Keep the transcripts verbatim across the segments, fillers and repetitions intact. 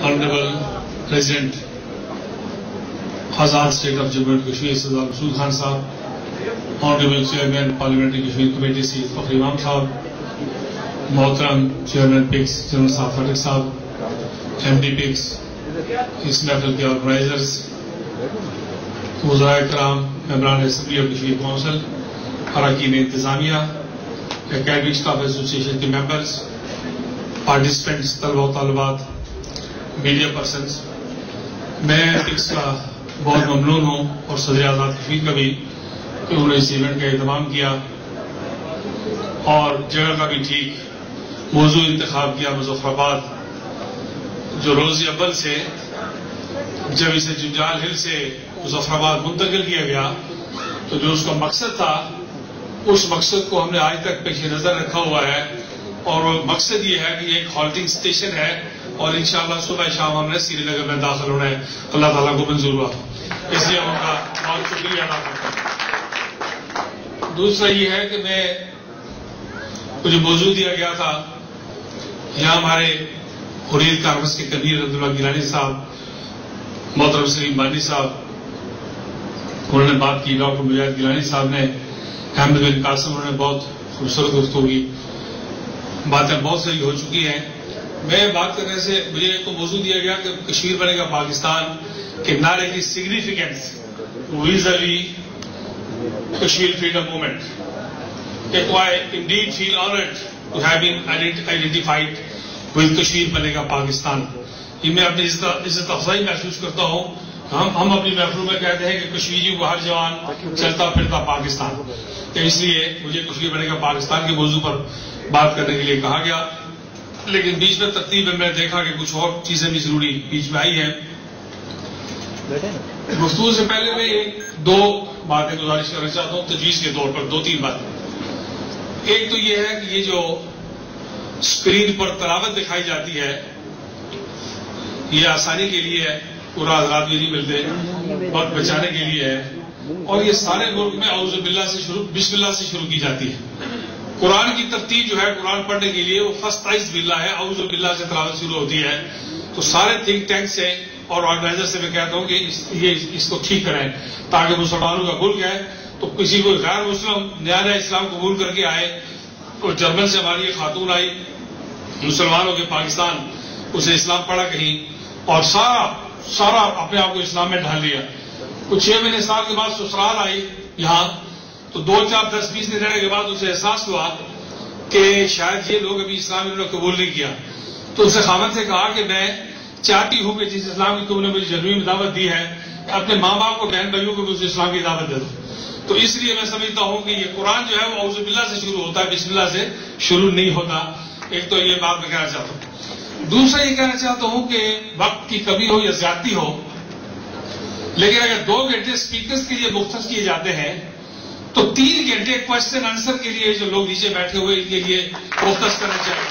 Honorable President, Azad State of Jammu and Kashmir, Sardar Masood Khan Sahab, Honorable Chairman Parliamentary Kashmir Committee, Sayyid Fakhri Imam Sahab, Mohtaram Chairman P I C S, General Sahab Fateh Sahab, M D P I C S, اس محفل کے organizers, وزرائے کرام، ممبران assembly اور Kashmir council, اراکین انتظامیہ، academic staff association کے members, participants, طلبہ و طالبات، میڈیا پرسنز، میں پکس کا بہت ممنون ہوں اور صدر آزاد کشمیر کا بھی کہ انہوں نے اس ایونٹ کا اہتمام کیا اور جگہ کا بھی ٹھیک موضوع انتخاب کیا مظفر آباد، جو روز اول سے جب اسے جنجال ہل سے مظفر آباد منتقل کیا گیا تو جو اس کا مقصد تھا اس مقصد کو ہم نے آج تک پیش نظر رکھا ہوا ہے، اور وہ مقصد یہ ہے کہ یہ ایک ہالٹنگ اسٹیشن ہے اور انشاءاللہ صبح شام ہم نے سری نگر میں داخل ہونا ہے، اللہ تعالیٰ کو منظور ہوا، اس لیے ان کا بہت شکریہ ادا کرتا ہوں۔ دوسرا یہ ہے کہ میں مجھے موضوع دیا گیا تھا، یہاں ہمارے حریت کانفرنس کے کبیر عبداللہ گیلانی صاحب، محترم سلیم بانی صاحب، انہوں نے بات کی، ڈاکٹر مجاہد گیلانی صاحب نے، احمد بن قاسم، انہوں نے بہت خوبصورت گفتگو کی، باتیں بہت ساری ہو چکی ہیں۔ میں بات کرنے سے مجھے ایک تو موضوع دیا گیا کہ کشمیر بنے گا پاکستان کے نعرے کی significance vis-a-vis Kashmir freedom movement, کہ I indeed feel honoured to have been identified with Kashmir بنے گا پاکستان۔ یہ میں اپنی عزت افزائی محسوس کرتا ہوں، ہم ہم اپنی محفلوں میں کہتے ہیں کہ کشمیری کو ہر جوان چلتا پھرتا پاکستان، تو اس لیے مجھے کشمیر بنے گا پاکستان کے موضوع پر بات کرنے کے لیے کہا گیا، لیکن بیچ میں ترتیب میں میں دیکھا کہ کچھ اور چیزیں بھی ضروری بیچ میں آئی ہیں۔ گفتگو سے پہلے میں ایک دو باتیں گزارش کرنا چاہتا ہوں تجویز کے طور پر، دو تین باتیں۔ ایک تو یہ ہے کہ یہ جو اسکرین پر تلاوت دکھائی جاتی ہے یہ آسانی کے لیے ہے، پورا حضرات بھی نہیں ملتے، وقت بچانے کے لیے ہے، اور یہ سارے ملک میں اعوذ باللہ سے شروع بسم اللہ سے شروع کی جاتی ہے۔ قرآن کی ترتیب جو ہے قرآن پڑھنے کے لیے وہ فاستعذ باللہ ہے، اعوذ باللہ سے تلاوت شروع ہوتی ہے۔ تو سارے تھنک ٹینک سے اور آرگنائزر سے میں کہتا ہوں کہ اس یہ اس کو ٹھیک کریں تاکہ مسلمانوں کا ملک ہے تو کسی کو غیر مسلم نیا نیا اسلام قبول کر کے آئے، اور جرمن سے ہماری ایک خاتون آئی مسلمانوں کے پاکستان، اسے اسلام پڑھا کہیں اور سارا سارا اپنے آپ کو اسلام میں ڈھال لیا۔ کچھ چھ مہینے سال کے بعد سسرال آئی یہاں، تو دو چار دس بیس دن رہنے کے بعد اسے احساس ہوا کہ شاید یہ لوگ ابھی اسلام انہوں نے قبول نہیں کیا، تو اسے خامد سے کہا کہ میں چاہتی ہوں کہ جس اسلام کی تم نے مجھے جنوبی میں دعوت دی ہے اپنے ماں باپ کو، بہن بھائیوں کو بھی اس اسلام کی دعوت دے دو۔ تو اس لیے میں سمجھتا ہوں کہ یہ قرآن جو ہے وہ اعوذ باللہ سے شروع ہوتا ہے، بسم اللہ سے شروع نہیں ہوتا۔ ایک تو یہ بات میں کہنا چاہتا ہوں۔ دوسرا یہ کہنا چاہتا ہوں کہ وقت کی کمی ہو یا زیادتی ہو، لیکن اگر دو گھنٹے اسپیکرز کے لیے مختص کیے جاتے ہیں تو تین گھنٹے کوشچن آنسر کے لیے جو لوگ نیچے بیٹھے ہوئے ان کے لیے مختص کرنا چاہیے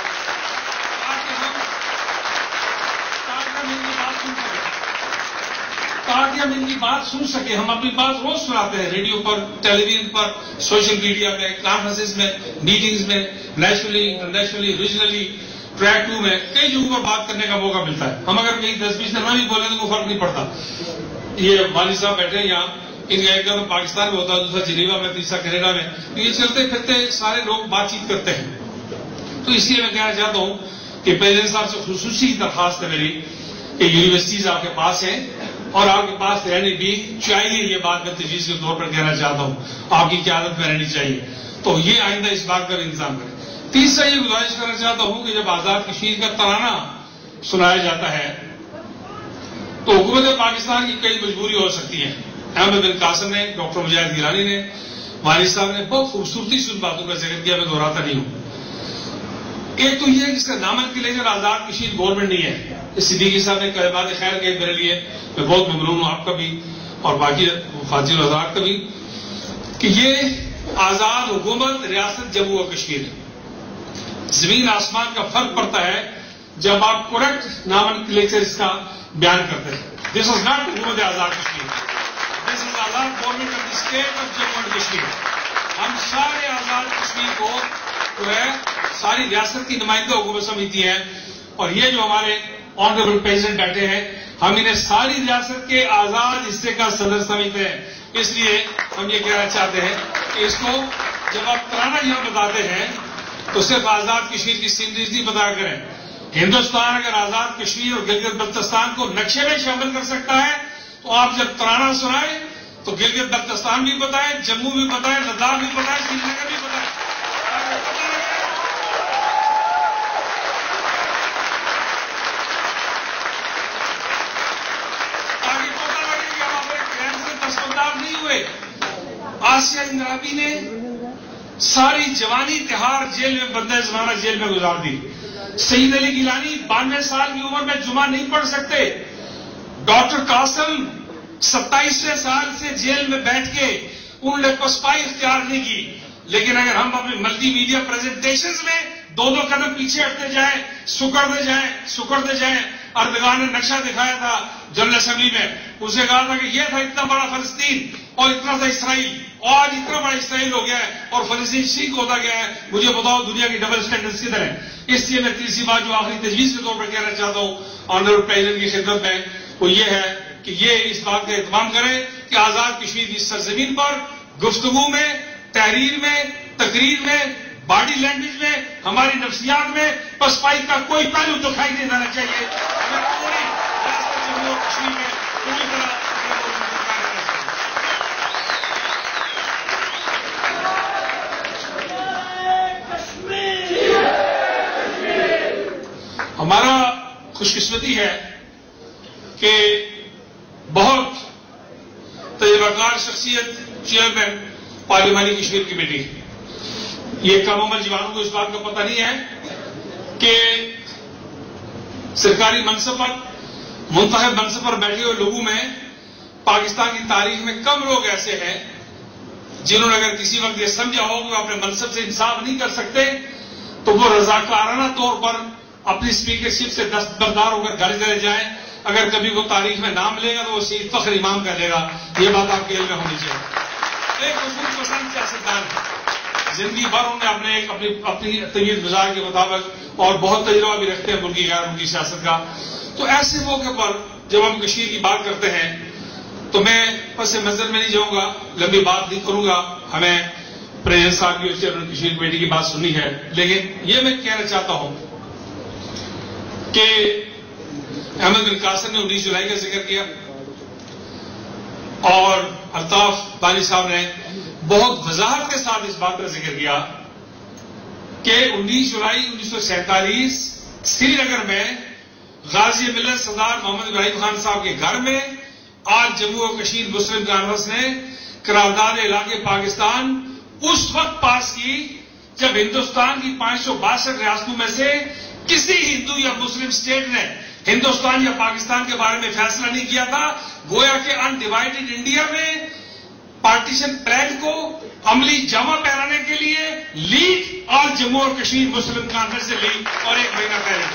تاکہ ہم ان کی بات سن سکیں۔ ہم اپنی بات روز سناتے ہیں، ریڈیو پر، ٹیلی ویژن پر، سوشل میڈیا میں، کانفرنسز میں، میٹنگز میں، nationally internationally regionally track two میں کئی جگہوں پر بات کرنے کا موقع ملتا ہے۔ ہم اگر کہیں دس بیس دن بھی بولیں تو کوئی فرق نہیں پڑتا۔ یہ مالی صاحب بیٹھے ہیں یہاں، ان کا ایک دم پاکستان میں ہوتا ہے، دوسرا جنیوا میں، تیسرا کینیڈا میں، تو یہ چلتے پھرتے سارے لوگ بات چیت کرتے ہیں۔ تو اس لیے میں کہنا چاہتا ہوں کہ پریزیڈنٹ صاحب سے خصوصی درخواست ہے میری کہ یونیورسٹیز آپ کے پاس ہیں اور آپ کے پاس رہنی بھی چاہیے، یہ بات میں تجویز کے طور پر کہنا چاہتا ہوں، آپ کی قیادت میں رہنی چاہیے، تو یہ آئندہ اس بات کا بھی انتظام کریں۔ تیسرا یہ گزارش کرنا چاہتا ہوں کہ جب آزاد کشمیر کا ترانہ سنایا جاتا ہے تو حکومت پاکستان کی کئی مجبوری ہو سکتی ہیں۔ احمد بن قاسم نے، ڈاکٹر مجاہد گیلانی نے، والد صاحب نے بہت خوبصورتی سے ان باتوں کا ذکر کیا، میں دہراتا نہیں ہوں۔ ایک تو یہ کہ اس کا نامن کے لیے آزاد کشمیر گورنمنٹ نہیں ہے، صدیقی صاحب نے کلمات خیر کہے میرے لیے، میں بہت ممنون ہوں آپ کا بھی اور باقی فاطر حضرات کا بھی، کہ یہ آزاد حکومت ریاست جموں و کشمیر ہے۔ زمین آسمان کا فرق پڑتا ہے جب آپ کریکٹ نامن کلیچر اس کا بیان کرتے ہیں۔ دس از ناٹ حکومت Azad Kashmir, this is Azad government of the state of Jammu and Kashmir. ہم سارے آزاد کشمیر کو جو ہے ساری ریاست کی نمائندہ حکومت سمجھتی ہیں، اور یہ جو ہمارے آنریبل پریزیڈنٹ بیٹھے ہیں، ہم انہیں ساری ریاست کے آزاد حصے کا صدر سمجھتے ہیں. اس لیے ہم یہ کہنا چاہتے ہیں کہ اس کو جب آپ ترانہ یہاں بتاتے ہیں تو صرف آزاد کشمیر کی سینریز نہیں بتایا کریں. ہندوستان اگر آزاد کشمیر اور گلگت بلتستان کو نقشے میں شامل کر سکتا ہے تو آپ جب ترانہ سنائیں تو گلگت بلتستان بھی بتائیں، جموں بھی بتائیں، لداخ بھی بتائیں، سری نگر بھی بتائیں. تاکہ پتہ لگے کہ ہم اپنے کیمپ سے دستبردار نہیں ہوئے. آسیہ اندرابی نے ساری جوانی تہار جیل میں بندہ زمانہ جیل میں گزار دی. سعید علی گیلانی بانوے سال کی عمر میں جمعہ نہیں پڑھ سکتے. ڈاکٹر قاسم ستائیسویں سال سے جیل میں بیٹھ کے انہوں نے پسپائی اختیار نہیں کی. لیکن اگر ہم اپنے ملٹی میڈیا پریزنٹیشنز میں دو دو قدم پیچھے ہٹتے جائیں، سکڑتے جائیں سکڑتے جائیں اردگان نے نقشہ دکھایا تھا جنرل اسمبلی میں، اسے کہا تھا کہ یہ تھا اتنا بڑا فلسطین اور اتنا تھا اسرائیل، آج اتنا بڑا اسرائیل ہو گیا ہے اور فلسطین شیک ہوتا گیا ہے. مجھے بتاؤ دنیا کی ڈبل اسٹینڈرڈز کدھر ہیں؟ اس لیے میں تیسری بات جو آخری تجویز کے طور پر کہنا چاہتا ہوں آنریبل پریزیڈنٹ کی خدمت میں وہ یہ ہے کہ یہ اس بات کا اہتمام کریں کہ آزاد کشمیر کی سرزمین پر گفتگو میں، تحریر میں، تقریر میں، باڈی لینگویج میں، ہماری نفسیات میں پسپائی کا کوئی پہلو دکھائی نہیں دینا چاہیے. ہمیں پوری ریاست جموں و کشمیر میں پوری طرح ہمارا خوش قسمتی ہے کہ بہت تجربہ کار شخصیت چیئرمین پارلیمانی کشمیر کمیٹی، یہ کم عمر جوانوں کو اس بات کا پتہ نہیں ہے کہ سرکاری منصب پر، منتخب منصب پر بیٹھے ہوئے لوگوں میں پاکستان کی تاریخ میں کم لوگ ایسے ہیں جنہوں نے اگر کسی وقت یہ سمجھا ہو کہ وہ اپنے منصب سے انصاف نہیں کر سکتے تو وہ رضاکارانہ طور پر اپنی اسپیکرشپ سے دستبردار ہو کر گھر چلے جائیں. اگر کبھی وہ تاریخ میں نام لے گا تو وہ سید فخر امام کا لے گا. یہ بات آپ کے علم میں ہونی چاہیے. ایک اصول پسند سیاستدان زندگی بھر انہوں نے اپنے ایک اپنی اپنی طبیعت گزار کے مطابق اور بہت تجربہ بھی رکھتے ہیں ملکی غیر ملکی سیاست کا. تو ایسے موقع پر جب ہم کشمیر کی بات کرتے ہیں تو میں پس منظر میں نہیں جاؤں گا، لمبی بات نہیں کروں گا. ہمیں پریزیڈنٹ صاحب کی اور چیئرمین کشمیر کمیٹی کی بات سننی ہے. لیکن یہ میں کہنا چاہتا ہوں کہ احمد بن قاسم نے انیس جولائی کا ذکر کیا اور الطاف بانی صاحب نے بہت وضاحت کے ساتھ اس بات کا ذکر کیا کہ انیس جولائی انیس سو سینتالیس سری نگر میں غازی ملت سردار محمد ابراہیم خان صاحب کے گھر میں آج جموں و کشمیر مسلم کانفرنس نے قرارداد علاقے پاکستان اس وقت پاس کی جب ہندوستان کی پانچ سو باسٹھ ریاستوں میں سے کسی ہندو یا مسلم اسٹیٹ نے ہندوستان یا پاکستان کے بارے میں فیصلہ نہیں کیا تھا. گویا کہ ان ڈیوائیڈڈ انڈیا میں پارٹیشن پلان کو عملی جامہ پہنانے کے لیے لیگ اور جموں اور کشمیر مسلم کانفرنس سے لی اور ایک مہینہ پہلے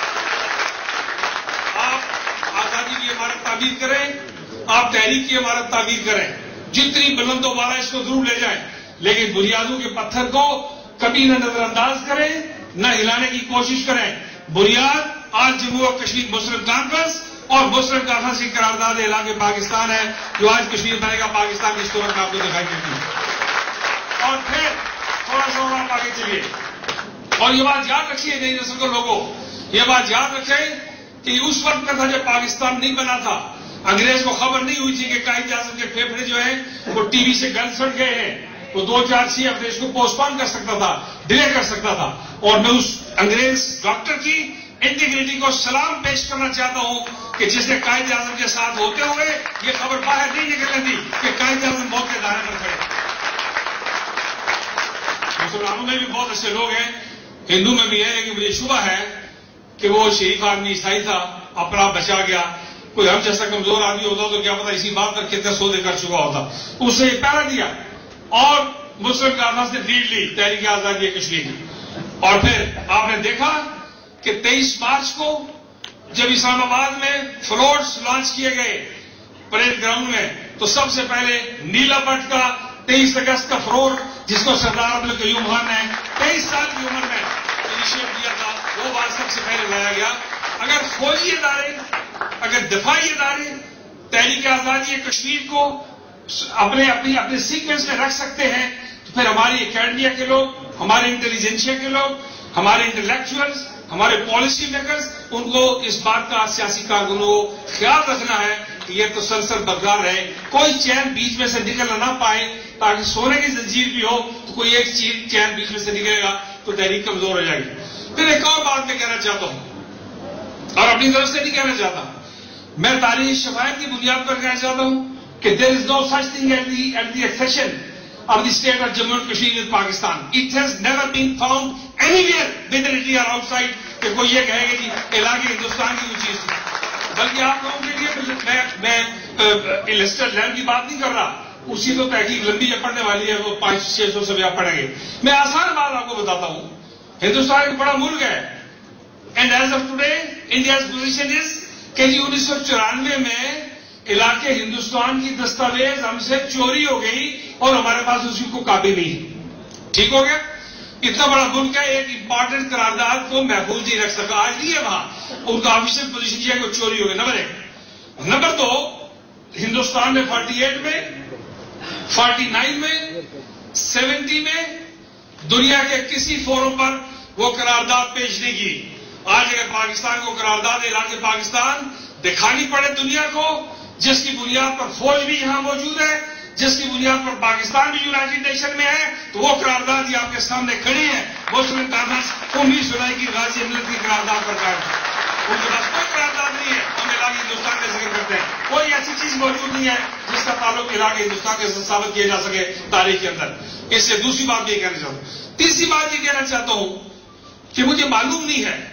آپ آزادی کی عمارت تعمیر کریں، آپ تحریک کی عمارت تعمیر کریں، جتنی بلند و بالا اس کو ضرور لے جائیں، لیکن بنیادوں کے پتھر کو کبھی نہ نظر انداز کریں نہ ہلانے کی کوشش کریں. بنیاد آج جموں اور کشمیر مسلم کانفرنس اور مسلم کانفرنس کی قرارداد علاقے پاکستان ہے جو آج کشمیر بنے گا پاکستان کی صورت میں آپ کو دکھائی دیتی ہے. اور پھر تھوڑا سا اور آپ آگے چلیے اور یہ بات یاد رکھیے نئی نسل کے لوگوں، یہ بات یاد رکھیں کہ اس وقت کا تھا جب پاکستان نہیں بنا تھا. انگریز کو خبر نہیں ہوئی تھی کہ قائد اعظم کے پھیپھڑے جو ہیں وہ ٹی وی سے گل سڑ گئے ہیں. وہ دو چار چھ ہفتے اس کو پوسٹ پون کر سکتا تھا، ڈیلے کر سکتا تھا. اور میں اس انگریز ڈاکٹر کی انٹیگریٹی کو سلام پیش کرنا چاہتا ہوں کہ جس نے قائد اعظم کے ساتھ ہوتے ہوئے یہ خبر باہر نہیں نکلنے دی کہ قائد اعظم موت کے دائرے پر کھڑے. مسلمانوں میں بھی بہت ایسے لوگ ہیں، ہندو میں بھی ہے، لیکن مجھے شبہ ہے کہ وہ شریف آدمی عیسائی تھا، اپنا بچا گیا. کوئی ہم جیسا کمزور آدمی ہوتا تو کیا پتا اسی بات پر کتنے سودے کر چکا ہوتا. اس سے یہ پہلا دیا اور مسلم کانفرنس نے لیڈ لی تحریک آزادی کشمیر کی. اور پھر آپ نے دیکھا کہ تیئیس مارچ کو جب اسلام آباد میں فلوٹس لانچ کیے گئے پریڈ گراؤنڈ میں تو سب سے پہلے نیلا بٹ کا تیئیس اگست کا فلوٹ جس کو سردار عبدالقیوم خان نے تیئیس سال کی عمر میں انیشیٹ کیا تھا وہ بات سب سے پہلے لایا گیا. اگر فوجی ادارے، اگر دفاعی ادارے تحریک آزادی کشمیر کو اپنے اپنی اپنے سیکوینس میں رکھ سکتے ہیں، تو پھر ہماری اکیڈمیا کے لوگ، ہمارے انٹیلیجنسیا کے لوگ، ہمارے انٹلیکچوئلز، ہمارے پالیسی میکرز، ان کو اس بات کا سیاسی کارکنوں کو خیال رکھنا ہے کہ یہ تسلسل برقرار رہے، کوئی چین بیچ میں سے نکلنا نہ پائے، تاکہ سونے کی زنجیر بھی ہو تو کوئی ایک چیز چین بیچ میں سے نکلے گا تو تحریک کمزور ہو جائے گی۔ پھر ایک اور بات میں کہنا چاہتا ہوں، اور اپنی طرف سے نہیں کہنا چاہتا، میں تاریخی شفاعت کی بنیاد پر کہنا چاہتا ہوں کہ there is no such thing as the at the accession of the state of Jammu and Kashmir with Pakistan. It has never been found anywhere within India or outside کہ کوئی یہ کہے گا کہ علاقے ہندوستان کی کوئی چیز ہے، بلکہ آپ لوگوں کے لیے میں میں لیسٹر لینڈ کی بات نہیں کر رہا، اسی تو تحقیق لمبی ہے پڑھنے والی ہے، وہ پانچ چھ سو سے بھی آپ پڑھیں گے۔ میں آسان بات آپ کو بتاتا ہوں، ہندوستان ایک بڑا ملک ہے، and as of today India's position is کہ جی انیس سو چورانوے میں علاقے ہندوستان کی دستاویز ہم سے چوری ہو گئی اور ہمارے پاس اسی کو کاپی نہیں ہے۔ ٹھیک ہو گیا؟ اتنا بڑا ملک ہے، ایک امپارٹنٹ قرارداد کو محفوظ نہیں رکھ سکا، آج نہیں ہے وہاں، ان کا آفیشیل پوزیشن یہ ہے کہ چوری ہو گئی۔ نمبر ایک۔ نمبر دو، ہندوستان نے فورٹی ایٹ میں، فورٹی نائن میں، سیونٹی میں دنیا کے کسی فورم پر وہ قرارداد پیش نہیں کی۔ آج اگر پاکستان کو قرارداد اعلان پاکستان دکھانی پڑے دنیا کو، جس کی بنیاد پر فوج بھی یہاں موجود ہے، جس کی بنیاد پر پاکستان بھی یونائٹڈ نیشن میں ہے، تو وہ قرارداد ہی آپ کے سامنے کھڑی ہے۔ مسلم کانفرنس انیس جولائی کی غازی امنت کی قرارداد پر قائم ہے، ان کے پاس کوئی قرارداد نہیں ہے۔ ہم علاقے ہندوستان کا ذکر کرتے ہیں، کوئی ایسی چیز موجود نہیں ہے جس کا تعلق علاقے ہندوستان کے ساتھ ثابت کیا جا سکے تاریخ کے اندر۔ اس سے دوسری بات یہ کہنا چاہتا ہوں۔ تیسری بات یہ کہنا چاہتا ہوں کہ مجھے معلوم نہیں ہے،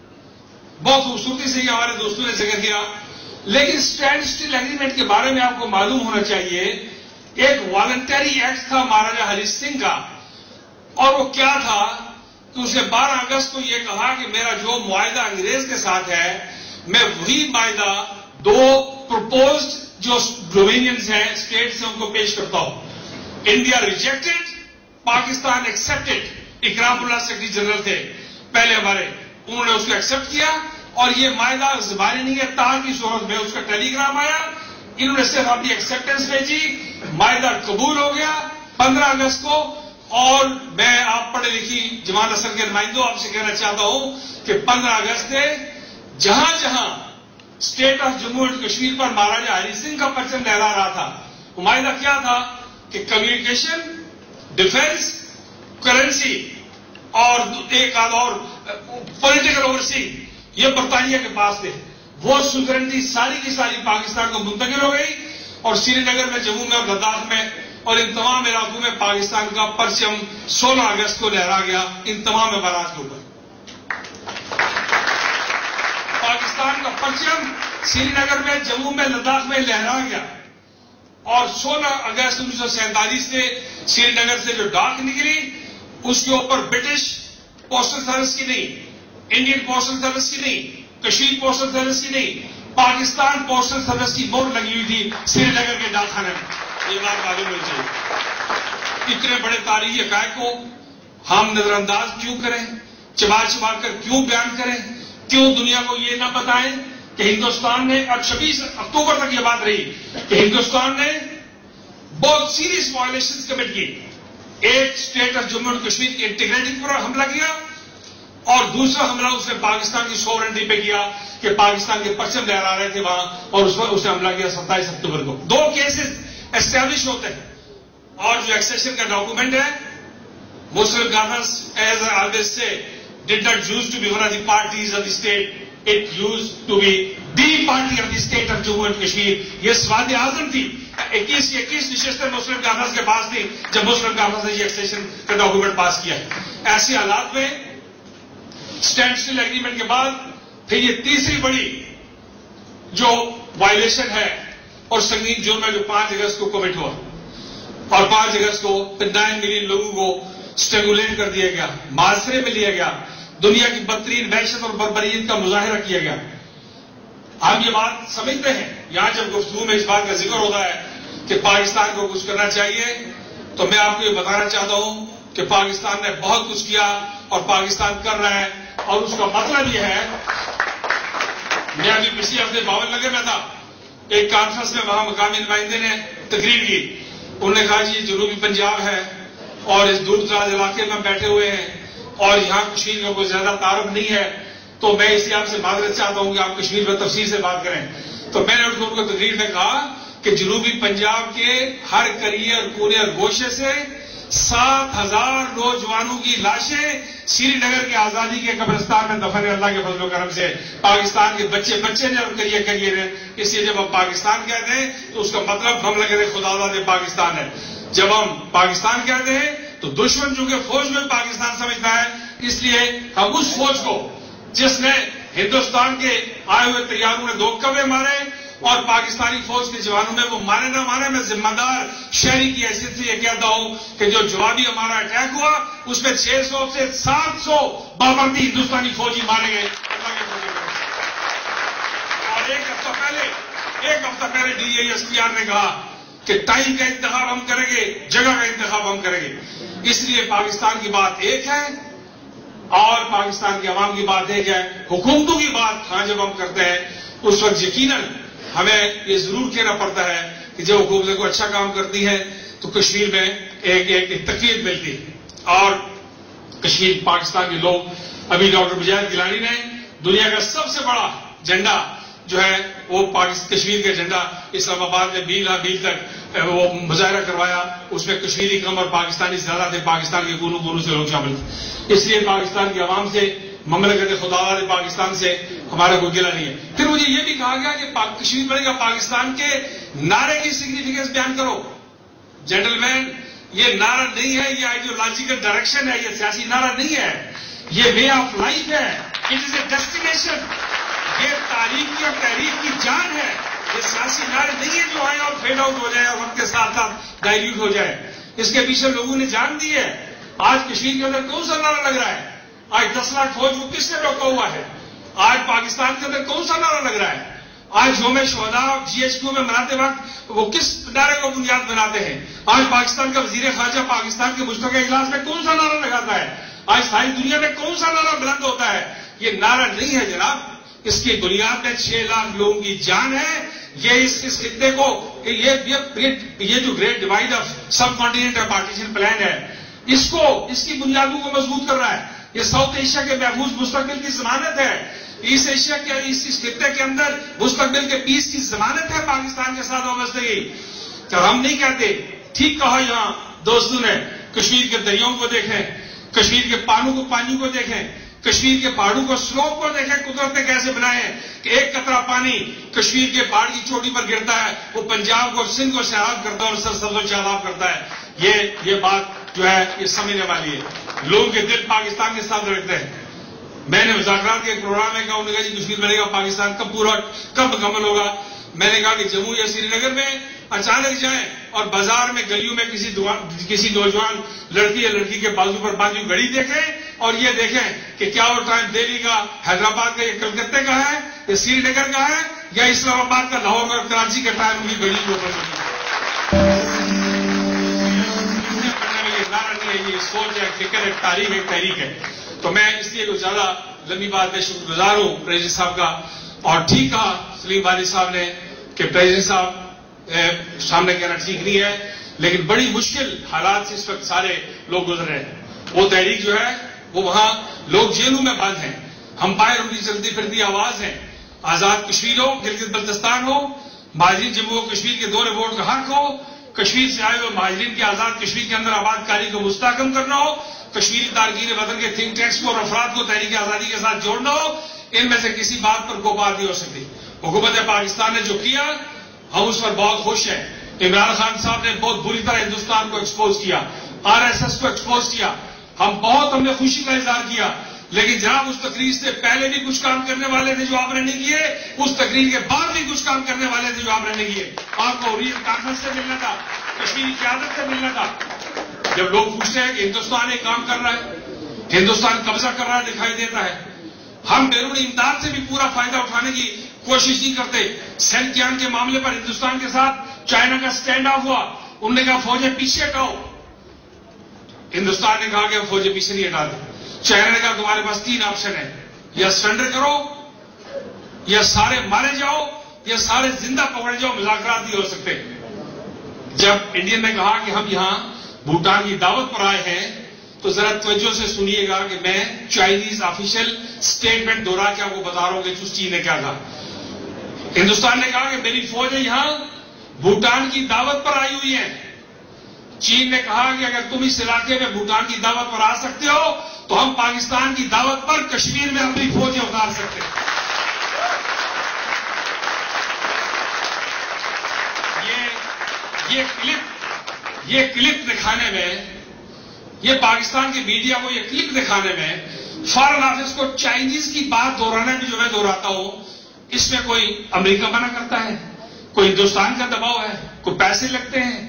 بہت خوبصورتی سے یہ ہمارے دوستوں نے ذکر کیا، لیکن اسٹینڈ اسٹل ایگریمنٹ کے بارے میں آپ کو معلوم ہونا چاہیے، ایک والنٹری ایکٹ تھا مہاراجا ہری سنگھ کا، اور وہ کیا تھا کہ اس نے بارہ اگست کو یہ کہا کہ میرا جو معاہدہ انگریز کے ساتھ ہے، میں وہی معاہدہ دو پروپوزڈ جو ڈومینینز ہیں، اسٹیٹس ہیں، ان کو پیش کرتا ہوں۔ India rejected, Pakistan accepted. Ikram Ullah secretary general تھے پہلے ہمارے، انہوں نے اس کو ایکسپٹ کیا، اور یہ معاہدہ زبانی نہیں ہے، تار کی صورت میں اس کا ٹیلی گرام آیا، انہوں نے صرف اپنی ایکسپٹنس بھیجی، معاہدہ قبول ہو گیا پندرہ اگست کو۔ اور میں آپ پڑھے لکھی جماعت اثر کے نمائندوں آپ سے کہنا چاہتا ہوں کہ پندرہ اگست سے جہاں جہاں state of Jammu and Kashmir پر مہاراجا ہری سنگھ کا پرچم لہرا رہا تھا، وہ معاہدہ کیا تھا کہ کمیونیکیشن، ڈیفنس، کرنسی اور ایک آدھ اور پولیٹیکل اوورسی یہ برطانیہ کے پاس تھے، وہ سوورنٹی ساری کی ساری پاکستان کو منتقل ہو گئی، اور سری نگر میں، جموں میں اور لداخ میں اور ان تمام علاقوں میں پاکستان کا پرچم سولہ اگست کو لہرا گیا، ان تمام امارات کے اوپر پاکستان کا پرچم سری نگر میں، جموں میں، لداخ میں لہرا گیا۔ اور سولہ اگست انیس سو سینتالیس سے سری نگر سے جو ڈاک نکلی، اس کے اوپر برٹش پوسٹل سروس کی نہیں، انڈین پوسٹل سروس کی نہیں، کشمیر پوسٹل سروس کی نہیں، پاکستان پوسٹل سروس کی مہر لگی ہوئی تھی سری نگر کے ڈاک خانے میں۔ یہ بات معلوم ہونی چاہیے۔ اتنے بڑے تاریخی حقائق کو ہم نظر انداز کیوں کریں، چبا چبا کر کیوں بیان کریں، کیوں دنیا کو یہ نہ بتائیں کہ ہندوستان نے، اب چھبیس اکتوبر تک یہ بات رہی کہ ہندوستان نے بہت سیریس وائلیشنز کمٹ کی، ایک state of Jammu and Kashmir کی انٹیگریٹی پر حملہ کیا، اور دوسرا حملہ اس نے پاکستان کی سوورنٹی پہ کیا کہ پاکستان کے پرچم لہرا رہے تھے وہاں، اور اس پر اس نے حملہ کیا ستائیس اکتوبر کو۔ دو کیسز اسٹیبلش ہوتے ہیں، اور جو ایکسیشن کا ڈاکومنٹ ہے، Muslim Conference as I always say did not choose to be one of the parties of the state, it use to be the party of the state of Jammu and Kashmir. یہ سواد اعظم تھی، اکیس اکیس نشستیں مسلم کانفرنس کے پاس تھی جب مسلم کانفرنس نے یہ ایکسیشن کا ڈاکومنٹ پاس کیا۔ ایسے حالات میں اسٹینڈ اسٹل ایگریمنٹ کے بعد پھر یہ تیسری بڑی جو وائلیشن ہے اور سنگین جرم ہے جو پانچ اگست کو کمٹ ہوا، اور پانچ اگست کو نائن ملین لوگوں کو اسٹرینگولیٹ کر دیا گیا، محاصرے میں لیا گیا، دنیا کی بدترین وحشت اور بربریت کا مظاہرہ کیا گیا۔ ہم یہ بات سمجھتے ہیں، یہاں جب گفتگو میں اس بات کا ذکر ہوتا ہے کہ پاکستان کو کچھ کرنا چاہیے، تو میں آپ کو یہ بتانا چاہتا ہوں کہ پاکستان نے بہت کچھ کیا اور پاکستان کر رہا ہے، اور اس کا مطلب یہ ہے میں ابھی پچھلے ہفتے باون لگے میں تھا، ایک کانفرنس میں وہاں مقامی نمائندے نے تقریر کی. انہوں نے کہا جی جنوبی پنجاب ہے اور اس دور دراز علاقے میں بیٹھے ہوئے ہیں اور یہاں کشمیر کا کوئی زیادہ تعارف نہیں ہے، تو میں اس لیے آپ سے معذرت چاہتا ہوں کہ آپ کشمیر پر تفصیل سے بات کریں. تو میں نے ان کو تقریر میں کہا کہ جنوبی پنجاب کے ہر کریئر کونے اور گوشے سے سات ہزار نوجوانوں کی لاشیں سری نگر کے آزادی کے قبرستان میں دفن ہے اللہ کے فضل و کرم سے. پاکستان کے بچے بچے نے اور کریئر کریئر ہے. اس لیے جب ہم پاکستان کہتے ہیں تو اس کا مطلب ہم لگے خدا آزاد پاکستان ہے. جب ہم پاکستان کہتے ہیں تو دشمن چونکہ فوج میں پاکستان سمجھتا ہے، اس لیے ہم اس فوج کو جس نے ہندوستان کے آئے ہوئے طیاروں نے دو کوے مارے اور پاکستانی فوج کے جوانوں میں وہ مارے نہ مارے، میں ذمہ دار شہری کی حیثیت سے یہ کہتا ہوں کہ جو جوابی ہمارا اٹیک ہوا اس میں چھ سو سے سات سو بابرتی ہندوستانی فوجی مارے گئے. اور ایک ہفتہ پہلے ایک ہفتہ پہلے D A S P R نے کہا کہ ٹائم کا انتخاب ہم کریں گے، جگہ کا انتخاب ہم کریں گے. اس لیے پاکستان کی بات ایک ہے اور پاکستان کے عوام کی بات ایک ہے. حکومتوں کی بات ہاں جب ہم کرتے ہیں اس وقت یقیناً ہمیں یہ ضرور کہنا پڑتا ہے کہ جب حکومتیں کو اچھا کام کرتی ہے تو کشمیر میں ایک ایک, ایک تقویت ملتی ہے. اور کشمیر پاکستان کے لوگ، ابھی ڈاکٹر مجاہد گیلانی نے دنیا کا سب سے بڑا جھنڈا جو ہے وہ کشمیر کا جھنڈا اسلام آباد میں بیل ہا بیل تک وہ مظاہرہ کروایا. اس میں کشمیری کم اور پاکستانی زیادہ تھے، پاکستان کے کونوں کونوں سے لوگ شامل تھے. اس لیے پاکستان کے عوام سے، مملکت خدا آزاد پاکستان سے ہمارا کوئی گلہ نہیں ہے. پھر مجھے یہ بھی کہا گیا کہ کشمیر بنے گا پاکستان کے نعرے کی سگنیفیکینس بیان کرو. جنٹل مین، یہ نعرہ نہیں ہے، یہ آئیڈیولوجیکل ڈائریکشن ہے، یہ سیاسی نعرہ نہیں ہے، یہ وے آف لائف ہے. It is a destination. یہ تاریخ کی اور تحریک کی جان ہے. یہ سیاسی نعرے نہیں ہے جو آئے اور فیڈ آؤٹ ہو جائے اور وقت کے ساتھ ساتھ ڈائلیوٹ ہو جائے. اس کے پیچھے لوگوں نے جان دی ہے. آج کشمیر کے اندر کون سا نعرہ لگ رہا ہے؟ آج دس لاکھ فوج کو کس نے روکا ہوا ہے؟ آج پاکستان کے اندر کون سا نعرہ لگ رہا ہے؟ آج یوم شہداء جی ایچ کیو میں مناتے وقت وہ کس نعرے کو بنیاد بناتے ہیں؟ آج پاکستان کا وزیر خارجہ پاکستان کے مشترکہ اجلاس میں کون سا نعرہ لگاتا ہے؟ آج ساری دنیا میں کون سا نعرہ بلند ہوتا ہے؟ یہ نعرہ نہیں ہے جناب. اس کی بنیاد میں چھ لاکھ لوگوں کی جان ہے. یہ اس اس خطے کو یہ یہ جو great divide of subcontinent ہے، پارٹیشن پلان ہے، اس کو اس کی بنیادوں کو مضبوط کر رہا ہے. یہ ساؤتھ ایشیا کے محفوظ مستقبل کی ضمانت ہے. ایسٹ ایشیا کے اس خطے کے اندر مستقبل کے پیس کی ضمانت ہے پاکستان کے ساتھ وابستگی. کہ ہم نہیں کہتے، ٹھیک کہا یہاں دوستوں نے، کشمیر کے دریاؤں کو دیکھیں، کشمیر کے پانوں کو پانی کو دیکھیں، کشمیر کے پہاڑوں کو سلوپ کو دیکھیں، قدرت نے کیسے بنائے ہیں کہ ایک قطرہ پانی کشمیر کے پہاڑ کی چوٹی پر گرتا ہے، وہ پنجاب کو سندھ کو سیراب کرتا ہے اور سرسبز و شاداب کرتا ہے. یہ یہ بات جو ہے یہ سمجھنے والی ہے. لوگوں کے دل پاکستان کے ساتھ لڑتے ہیں. میں نے مذاکرات کے ایک پروگرام میں کہا، انہوں نے کہا جی کشمیر بنے گا پاکستان کب پورا کب مکمل ہوگا؟ میں نے کہا کہ جموں یا سری نگر میں اچانک جائیں اور بازار میں گلیوں میں کسی کسی نوجوان لڑکی یا لڑکی کے بازو پر باندھی گھڑی دیکھیں اور یہ دیکھیں کہ کیا وہ ٹائم دہلی کا، حیدرآباد کا، یا کلکتے کا ہے، یا سری نگر کا ہے، یا اسلام آباد کا، لاہور اور کراچی کا ٹائم ان کی گھڑی کے اوپر نعرہ نہیں ہے. یہ سوچ ہے، فکر ہے، تاریخ ہے، تحریک ہے. تو میں اس لیے کچھ زیادہ لمبی بات میں شکر گزار ہوں پریزیڈنٹ صاحب کا. اور ٹھیک کہا سلیم والد صاحب نے کہ پریزیڈنٹ صاحب سامنے کہنا ٹھیک نہیں ہے، لیکن بڑی مشکل حالات سے اس وقت سارے لوگ گزر رہے ہیں. وہ تحریک جو ہے وہ وہاں لوگ جیلوں میں بند ہیں، ہم باہر ان کی چلتی پھرتی آواز ہیں. آزاد کشمیر ہو، گلگت بلتستان ہو، مہاجرین جموں و کشمیر کے دور ووٹ کا حق ہو، کشمیر سے آئے ہوئے مہاجرین کی آزاد کشمیر کے اندر آباد کاری کو مستحکم کرنا ہو، کشمیری تارکین وطن کے تھنک ٹینکس کو اور افراد کو تحریک آزادی کے ساتھ جوڑنا ہو. ان میں سے کسی بات پر کوئی بات نہیں ہو سکتی. حکومت پاکستان نے جو کیا ہم اس پر بہت خوش ہیں. عمران خان صاحب نے بہت بری طرح ہندوستان کو ایکسپوز کیا، آر ایس ایس کو ایکسپوز کیا. ہم بہت ہم نے خوشی کا اظہار کیا، لیکن جناب اس تقریر سے پہلے بھی کچھ کام کرنے والے تھے جو آپ نے نہیں کیے، اس تقریر کے بعد بھی کچھ کام کرنے والے تھے جو آپ نے نہیں کیے. آپ کو حریت کانفرنس سے ملنا تھا، کشمیری قیادت سے ملنا تھا. جب لوگ پوچھتے ہیں کہ ہندوستان ایک کام کر رہا ہے، ہندوستان قبضہ کر رہا ہے، دکھائی دیتا ہے. ہم بیرونی امداد سے بھی پورا فائدہ اٹھانے کی کوشش نہیں کرتے. سینٹ کیان کے معاملے پر ہندوستان کے ساتھ چائنا کا سٹینڈ آف ہوا، انہوں نے کہا فوجیں پیچھے ہٹاؤ. ہندوستان نے کہا کہ ہم فوجیں پیچھے نہیں ہٹا دیں. چائنا نے کہا تمہارے پاس تین آپشن ہے، یا سرنڈر کرو یا سارے مارے جاؤ یا سارے زندہ پکڑے جاؤ، مذاکرات نہیں ہو سکتے۔ جب انڈین نے کہا کہ ہم یہاں بھوٹان کی دعوت پر آئے ہیں تو ذرا توجہ سے سنیے گا کہ میں چائنیز آفیشیل اسٹیٹمنٹ دوہرا کے آپ کو بتا رہا ہوں کہ اس چیز نے کیا کہا۔ ہندوستان نے کہا کہ میری فوجیں یہاں بھوٹان کی دعوت پر آئی ہوئی ہیں۔ چین نے کہا کہ اگر تم اس علاقے میں بھوٹان کی دعوت پر آ سکتے ہو تو ہم پاکستان کی دعوت پر کشمیر میں اپنی فوجیں اتار سکتے ہیں۔ یہ یہ کلپ یہ کلپ دکھانے میں، یہ پاکستان کی میڈیا کو یہ کلپ دکھانے میں، فارن آفس کو چائنیز کی بات دہرانے میں جو میں دہراتا ہوں، اس میں کوئی امریکہ منع کرتا ہے، کوئی ہندوستان کا دباؤ ہے، کوئی پیسے لگتے ہیں۔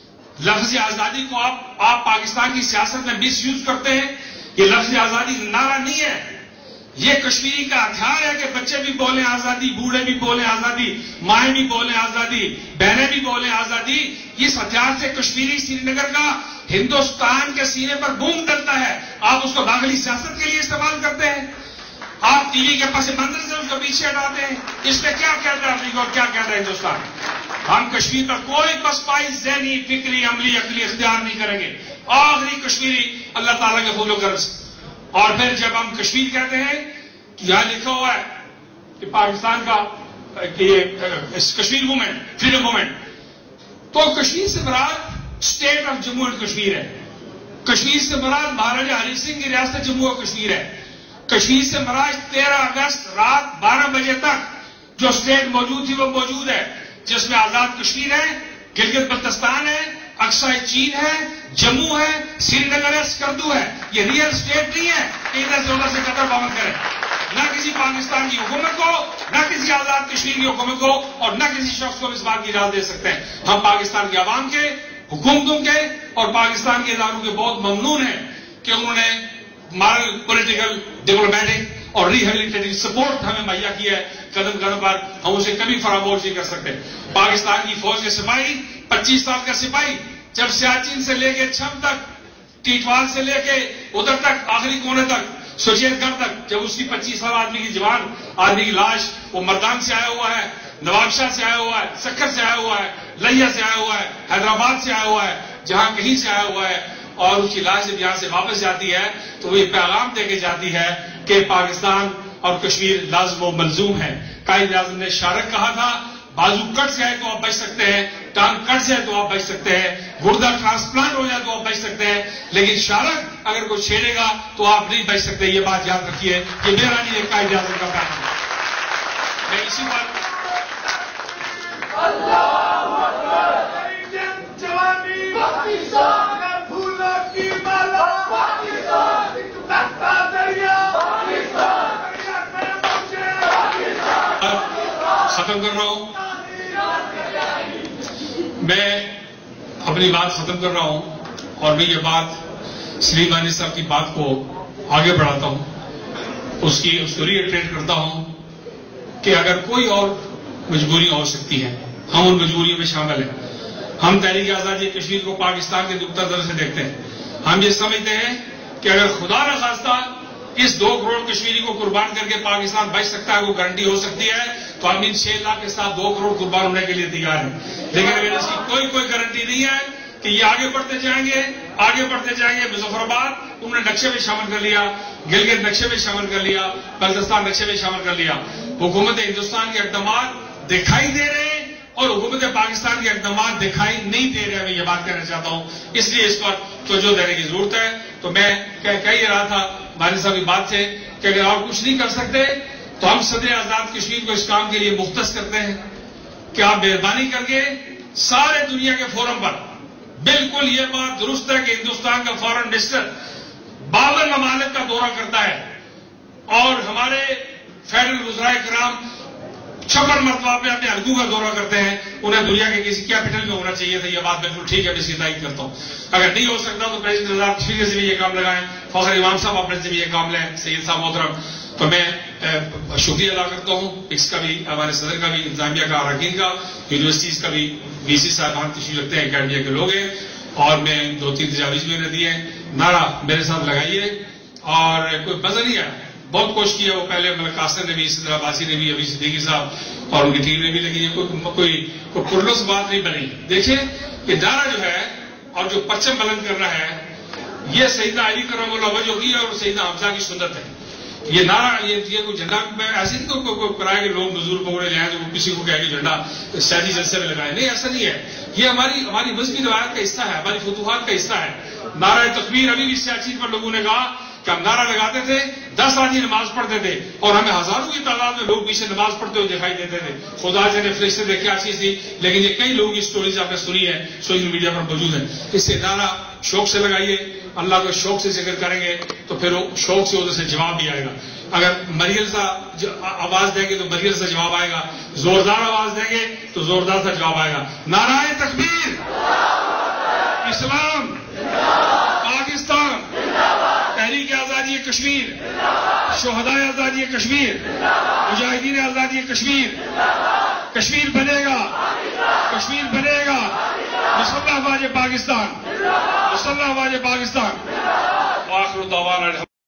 لفظ آزادی کو آپ آپ پاکستان کی سیاست میں مس یوز کرتے ہیں۔ یہ لفظ آزادی نعرہ نہیں ہے، یہ کشمیری کا ہتھیار ہے کہ بچے بھی بولیں آزادی، بوڑھے بھی بولیں آزادی، مائیں بھی بولیں آزادی، بہنیں بھی بولیں آزادی۔ اس ہتھیار سے کشمیری سری نگر کا ہندوستان کے سینے پر بوم ڈلتا ہے، آپ اس کو داخلی سیاست کے لیے استعمال کرتے ہیں، آپ ٹی وی کے پس منظر سے اس کو پیچھے ہٹاتے ہیں۔ اس میں کیا کہتا ہے امریکہ اور کیا کہتا ہے ہندوستان؟ ہم کشمیر پر کوئی پسپائی ذہنی، فکری، عملی، عقلی اختیار نہیں کریں گے، آخری کشمیری اللہ تعالیٰ کے فضل و کرم سے۔ اور پھر جب ہم کشمیر کہتے ہیں تو یہاں لکھا ہوا ہے کہ پاکستان کا کہ یہ کشمیر موومنٹ، فریڈم موومنٹ، تو کشمیر سے مراد state of Jammu and Kashmir ہے، کشمیر سے مراد مہاراجہ ہری سنگھ کی ریاست جموں و کشمیر ہے، کشمیر سے مراد تیرہ اگست رات بارہ بجے تک جو اسٹیٹ موجود تھی وہ موجود ہے، جس میں آزاد کشمیر ہے، گلگت بلتستان ہے، اقصی چین ہے، جموں ہے، سری نگر ہے، سکردو ہے۔ یہ ریئل اسٹیٹ نہیں ہے کہ ادھر سے ادھر سے قطر پابند کرے، نہ کسی پاکستان کی حکومت کو، نہ کسی آزاد کشمیر کی حکومت کو، اور نہ کسی شخص کو اس بات کی اجازت دے سکتے ہیں۔ ہم پاکستان کے عوام کے، حکومتوں کے اور پاکستان کے اداروں کے بہت ممنون ہیں کہ انہوں نے مارل، پولیٹیکل، ڈپلومیٹک اور ریہیبلیٹیٹنگ سپورٹ ہمیں مہیا کیا ہے قدم قدم پر، ہم اسے کبھی فراموش نہیں کر سکتے۔ پاکستان کی فوج کے سپاہی، پچیس سال کا سپاہی، جب سیاچن سے لے کے چھم تک، ٹیٹوال سے لے کے ادھر تک آخری کونے تک، سچیت گڑھ تک، جب اس کی پچیس سال آدمی کی جوان، آدمی کی لاش، وہ مردان سے آیا ہوا ہے، نوابشاہ سے آیا ہوا ہے، سکھر سے آیا ہوا ہے، لیا سے آیا ہوا ہے، حیدرآباد سے آیا ہوا ہے، جہاں کہیں سے آیا ہوا ہے، اور اس کی لاش جب یہاں سے واپس جاتی ہے تو وہ یہ پیغام دے کے جاتی ہے کہ پاکستان اور کشمیر لازم و ملزوم ہے۔ قائد اعظم نے شارک کہا تھا، بازو کٹ جائے تو آپ بچ سکتے ہیں، ٹانگ کٹ جائے تو آپ بچ سکتے ہیں، گردہ ٹرانسپلانٹ ہو جائے تو آپ بچ سکتے ہیں، لیکن شارک اگر کوئی چھیڑے گا تو آپ نہیں بچ سکتے۔ یہ بات یاد رکھیے، یہ میرا نہیں ہے، قائد اعظم کا پیغام ہے۔ میں اسی بات ختم کر رہا ہوں، میں اپنی بات ختم کر رہا ہوں، اور میں یہ بات سلیم وانی صاحب کی بات کو آگے بڑھاتا ہوں، اس کی اس کو ری ایٹریٹ کرتا ہوں کہ اگر کوئی اور مجبوریاں ہو سکتی ہیں، ہم ان مجبوریوں میں شامل ہیں۔ ہم تحریک آزادی کشمیر کو پاکستان کے نقطہ نظر سے دیکھتے ہیں، ہم یہ سمجھتے ہیں کہ اگر خدا نہ خواستہ اس دو کروڑ کشمیری کو قربان کر کے پاکستان بچ سکتا ہے، وہ گارنٹی ہو سکتی ہے، تو ہم ان چھ لاکھ کے ساتھ دو کروڑ قربان ہونے کے لیے تیار ہیں۔ لیکن اگر اس کی کوئی کوئی گارنٹی نہیں ہے کہ یہ آگے بڑھتے جائیں گے، آگے بڑھتے جائیں گے۔ مظفر آباد انہوں نے نقشے میں شامل کر لیا، گلگت نقشے میں شامل کر لیا، بلتستان نقشے میں شامل کر لیا۔ حکومت ہندوستان کے اقدامات دکھائی دے رہے ہیں اور حکومت پاکستان کے اقدامات دکھائی نہیں دے رہے، میں یہ بات کہنا چاہتا ہوں، اس لیے اس پر توجہ دینے کی ضرورت ہے۔ تو میں کہہ یہ رہا تھا والد صاحب کی بات سے کہ اگر آپ کچھ نہیں کر سکتے تو ہم صدر آزاد کشمیر کو اس کام کے لیے مختص کرتے ہیں کہ آپ مہربانی کر کے سارے دنیا کے فورم پر، بالکل یہ بات درست ہے کہ ہندوستان کا فارن منسٹر باون ممالک کا دورہ کرتا ہے اور ہمارے فیڈرل وزرائے کرام چھپن مرتبہ پہ اپنے حلقوں کا دورہ کرتے ہیں، انہیں دنیا کے کسی کیپٹل میں ہونا چاہیے تھا۔ یہ بات بالکل ٹھیک ہے، میں اس کی تائید کرتا ہوں۔ اگر نہیں ہو سکتا تو پریزیڈنٹ آزاد کشمیر سے بھی یہ کام لگائیں، فخر امام صاحب اپنے سے بھی یہ کام لیں، سید صاحب محترم۔ تو میں شکریہ ادا کرتا ہوں پکس کا بھی، ہمارے صدر کا بھی، انتظامیہ کا، اراکین کا، یونیورسٹیز کا بھی، وی سی صاحبان تشریف رکھتے ہیں، اکیڈمیا کے لوگ ہیں، اور میں دو تین تجاویز بھی انہیں دی ہیں۔ نعرہ میرے ساتھ لگائیے، اور کوئی مزہ نہیں ہے بہت کوشش کی ہے وہ پہلے ملک قاسم نے بھی، سدر عباسی نے بھی، ابھی صدیقی صاحب اور ان کی ٹیم نے بھی، لیکن یہ کوئی کوئی پرلوس بات نہیں بنی. دیکھیں یہ نعرہ جو ہے اور جو پرچم بلند کر رہا ہے یہ سیدنا علی کرم اللہ وجہ کی ہے اور سیدنا حمزہ کی سنت ہے. یہ نعرہ یہ یہ کوئی جھنڈا میں ایسے نہیں کو کرائے کہ لوگ نزول پکڑے جائیں تو کسی کو کہہ کے جھنڈا شادی جلسے میں لگائیں. نہیں، ایسا نہیں ہے. یہ ہماری ہماری مذہبی روایت کا حصہ ہے، ہماری فتوحات کا حصہ ہے. نعرہ تکبیر ابھی بھی سیاسی پر لوگوں نے کہا کہ ہم نعرہ لگاتے تھے، دس آدمی نماز پڑھتے تھے اور ہمیں ہزاروں کی تعداد میں لوگ پیچھے نماز پڑھتے ہوئے دکھائی دیتے تھے. خدا جانے فرشتے تھے کیا چیز تھی، لیکن یہ کئی لوگوں کی سٹوریز آپ نے سنی ہے، سوشل میڈیا پر موجود ہے. اس سے نعرہ شوق سے لگائیے، اللہ کو شوق سے ذکر کریں گے تو پھر وہ شوق سے ادھر سے جواب بھی آئے گا. اگر مریل سا آواز دیں گے تو مریل سے جواب آئے گا، زوردار آواز دیں گے تو زوردار سا جواب آئے گا. نعرہ تکبیر، اسلام، پاکستان، تحریک آزادی کشمیر، شہدائے آزادی کشمیر، مجاہدین آزادی کشمیر. کشمیر بنے گا، کشمیر بنے گا. مسلح واجب پاکستان، مسلح واجب پاکستان. وآخر دعوانا